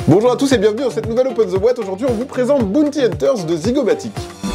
Bonjour à tous et bienvenue dans cette nouvelle Open the Boîte. Aujourd'hui, on vous présente Bounty Hunters de Zygomatic.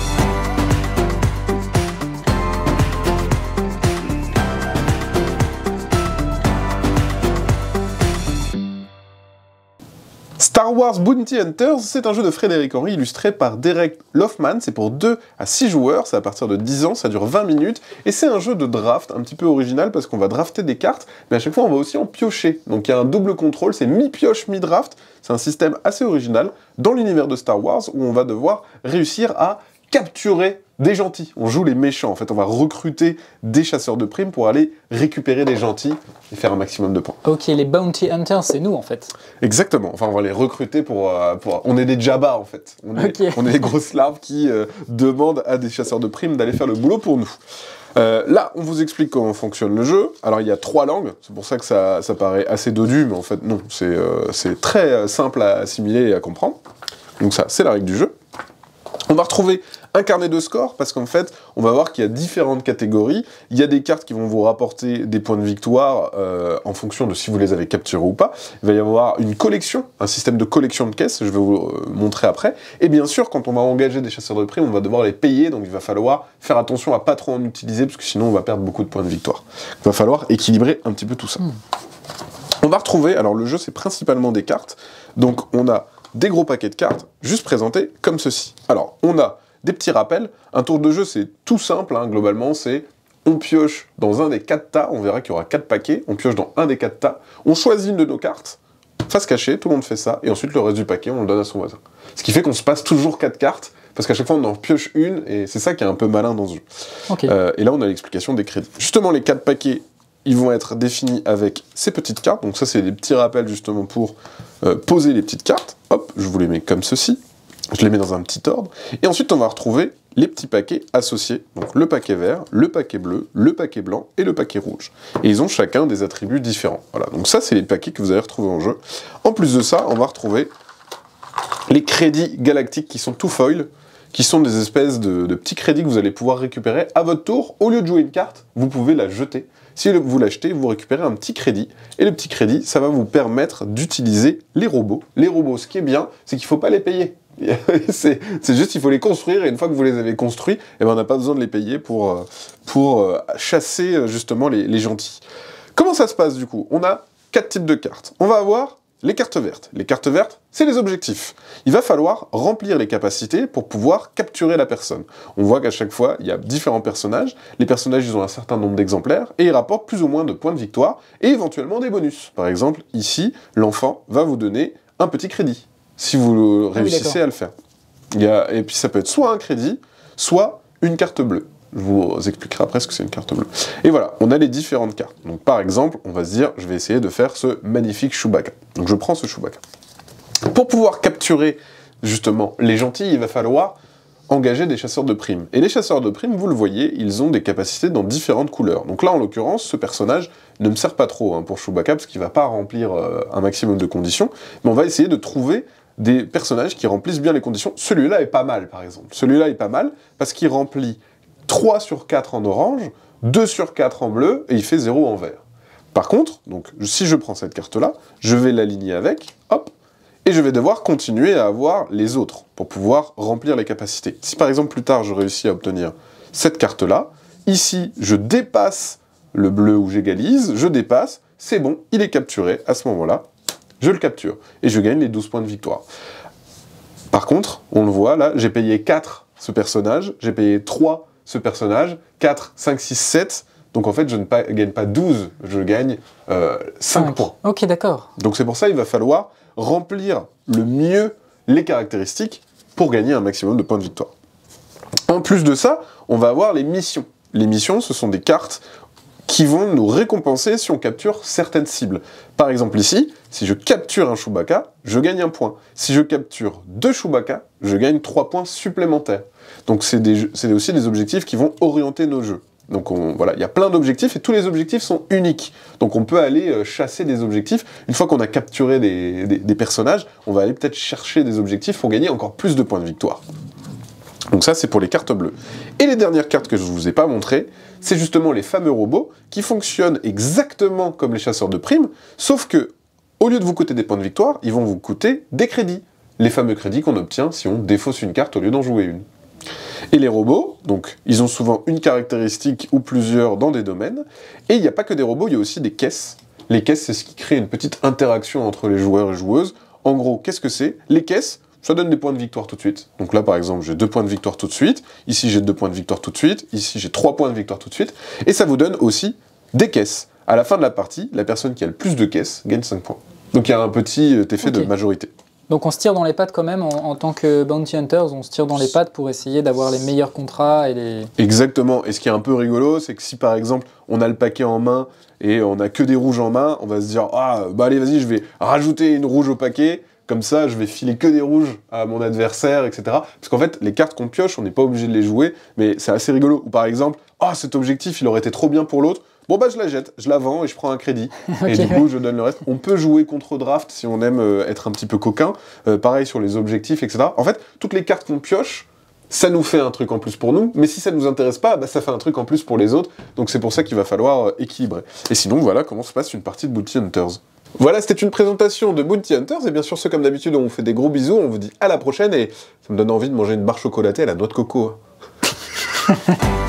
Star Wars Bounty Hunters, c'est un jeu de Frédéric Henry illustré par Derek Loffman. C'est pour 2 à 6 joueurs, c'est à partir de 10 ans, ça dure 20 minutes. Et c'est un jeu de draft un petit peu original parce qu'on va drafter des cartes, mais à chaque fois on va aussi en piocher. Donc il y a un double contrôle, c'est mi-pioche, mi-draft. C'est un système assez original dans l'univers de Star Wars où on va devoir réussir à capturer des gentils. On joue les méchants, en fait, on va recruter des chasseurs de primes pour aller récupérer des gentils et faire un maximum de points. Ok, les Bounty Hunters, c'est nous, en fait. Exactement, enfin on va les recruter pour... On est des Jabba, en fait. On est des grosses larves qui demandent à des chasseurs de primes d'aller faire le boulot pour nous. Là, on vous explique comment fonctionne le jeu. Alors, il y a 3 langues, c'est pour ça que ça paraît assez dodu, mais en fait, non, c'est très simple à assimiler et à comprendre. Donc ça, c'est la règle du jeu. On va retrouver un carnet de score, parce qu'en fait, on va voir qu'il y a différentes catégories. Il y a des cartes qui vont vous rapporter des points de victoire en fonction de si vous les avez capturés ou pas. Il va y avoir une collection, un système de collection de caisses, je vais vous montrer après. Et bien sûr, quand on va engager des chasseurs de primes, on va devoir les payer, donc il va falloir faire attention à pas trop en utiliser, parce que sinon on va perdre beaucoup de points de victoire. Il va falloir équilibrer un petit peu tout ça. On va retrouver, alors le jeu c'est principalement des cartes, donc on a des gros paquets de cartes, juste présentés comme ceci. Alors, on a des petits rappels. Un tour de jeu, c'est tout simple, hein, globalement, c'est on pioche dans un des 4 tas, on verra qu'il y aura 4 paquets, on pioche dans un des 4 tas, on choisit une de nos cartes, face cachée, tout le monde fait ça, et ensuite le reste du paquet, on le donne à son voisin. Ce qui fait qu'on se passe toujours 4 cartes, parce qu'à chaque fois on en pioche une, et c'est ça qui est un peu malin dans ce jeu. Okay. Et là, on a l'explication des crédits. Justement, les 4 paquets, ils vont être définis avec ces petites cartes, donc ça c'est des petits rappels justement pour poser les petites cartes. Hop, je vous les mets comme ceci, je les mets dans un petit ordre, et ensuite on va retrouver les petits paquets associés, donc le paquet vert, le paquet bleu, le paquet blanc et le paquet rouge. Et ils ont chacun des attributs différents. Voilà, donc ça c'est les paquets que vous allez retrouver en jeu. En plus de ça, on va retrouver les crédits galactiques qui sont tout foil, qui sont des espèces de petits crédits que vous allez pouvoir récupérer à votre tour. Au lieu de jouer une carte, vous pouvez la jeter. Si vous l'achetez, vous récupérez un petit crédit. Et le petit crédit, ça va vous permettre d'utiliser les robots. Les robots, ce qui est bien, c'est qu'il ne faut pas les payer. C'est juste qu'il faut les construire, et une fois que vous les avez construits, eh ben, on n'a pas besoin de les payer pour chasser justement les gentils. Comment ça se passe du coup? On a 4 types de cartes. On va avoir les cartes vertes. Les cartes vertes, c'est les objectifs. Il va falloir remplir les capacités pour pouvoir capturer la personne. On voit qu'à chaque fois, il y a différents personnages. Les personnages, ils ont un certain nombre d'exemplaires, et ils rapportent plus ou moins de points de victoire, et éventuellement des bonus. Par exemple, ici, l'enfant va vous donner un petit crédit, si vous réussissez à le faire. Et puis ça peut être soit un crédit, soit une carte bleue. Je vous expliquerai après ce que c'est une carte bleue. Et voilà, on a les différentes cartes. Donc par exemple, on va se dire, je vais essayer de faire ce magnifique Chewbacca. Donc je prends ce Chewbacca. Pour pouvoir capturer justement les gentils, il va falloir engager des chasseurs de primes. Et les chasseurs de primes, vous le voyez, ils ont des capacités dans différentes couleurs. Donc là, en l'occurrence, ce personnage ne me sert pas trop pour Chewbacca, parce qu'il ne va pas remplir un maximum de conditions, mais on va essayer de trouver des personnages qui remplissent bien les conditions. Celui-là est pas mal, par exemple. Celui-là est pas mal, parce qu'il remplit 3 sur 4 en orange, 2 sur 4 en bleu, et il fait 0 en vert. Par contre, donc, si je prends cette carte-là, je vais l'aligner avec, hop, et je vais devoir continuer à avoir les autres, pour pouvoir remplir les capacités. Si par exemple, plus tard, je réussis à obtenir cette carte-là, ici, je dépasse le bleu où j'égalise, je dépasse, c'est bon, il est capturé, à ce moment-là, je le capture, et je gagne les 12 points de victoire. Par contre, on le voit, là, j'ai payé 4 ce personnage, j'ai payé 3 ce personnage, 4, 5, 6, 7, donc en fait je ne gagne pas 12, je gagne 5 points. Ok, d'accord. Donc c'est pour ça qu'il va falloir remplir le mieux les caractéristiques pour gagner un maximum de points de victoire. En plus de ça, on va avoir les missions. Les missions, ce sont des cartes qui vont nous récompenser si on capture certaines cibles. Par exemple ici, si je capture un Chewbacca, je gagne 1 point. Si je capture 2 Chewbacca, je gagne 3 points supplémentaires. Donc c'est aussi des objectifs qui vont orienter nos jeux. Donc voilà, il y a plein d'objectifs, et tous les objectifs sont uniques. Donc on peut aller chasser des objectifs. Une fois qu'on a capturé des personnages, on va aller peut-être chercher des objectifs pour gagner encore plus de points de victoire. Donc ça, c'est pour les cartes bleues. Et les dernières cartes que je ne vous ai pas montrées, c'est justement les fameux robots qui fonctionnent exactement comme les chasseurs de primes, sauf que au lieu de vous coûter des points de victoire, ils vont vous coûter des crédits. Les fameux crédits qu'on obtient si on défausse une carte au lieu d'en jouer une. Et les robots, donc, ils ont souvent une caractéristique ou plusieurs dans des domaines, et il n'y a pas que des robots, il y a aussi des caisses. Les caisses, c'est ce qui crée une petite interaction entre les joueurs et joueuses. En gros, qu'est-ce que c'est? Les caisses, ça donne des points de victoire tout de suite. Donc là, par exemple, j'ai 2 points de victoire tout de suite, ici j'ai 2 points de victoire tout de suite, ici j'ai 3 points de victoire tout de suite, et ça vous donne aussi des caisses. À la fin de la partie, la personne qui a le plus de caisses gagne 5 points. Donc il y a un petit effet de majorité. Donc on se tire dans les pattes quand même, en tant que Bounty Hunters, on se tire dans les pattes pour essayer d'avoir les meilleurs contrats et les... Exactement, et ce qui est un peu rigolo, c'est que si par exemple, on a le paquet en main, et on a que des rouges en main, on va se dire « Ah, bah allez, vas-y, je vais rajouter une rouge au paquet, comme ça, je vais filer que des rouges à mon adversaire, etc. » Parce qu'en fait, les cartes qu'on pioche, on n'est pas obligé de les jouer, mais c'est assez rigolo. Ou par exemple, « Ah, cet objectif, il aurait été trop bien pour l'autre, bon bah je la jette, je la vends et je prends un crédit. » Et du coup, je donne le reste. On peut jouer contre draft si on aime être un petit peu coquin. Pareil sur les objectifs, etc. En fait, toutes les cartes qu'on pioche, ça nous fait un truc en plus pour nous, mais si ça ne nous intéresse pas, bah, ça fait un truc en plus pour les autres, donc c'est pour ça qu'il va falloir équilibrer. Et sinon, voilà comment se passe une partie de Bounty Hunters. Voilà, c'était une présentation de Bounty Hunters, et bien sûr, comme d'habitude, on vous fait des gros bisous, on vous dit à la prochaine, et ça me donne envie de manger une barre chocolatée à la noix de coco.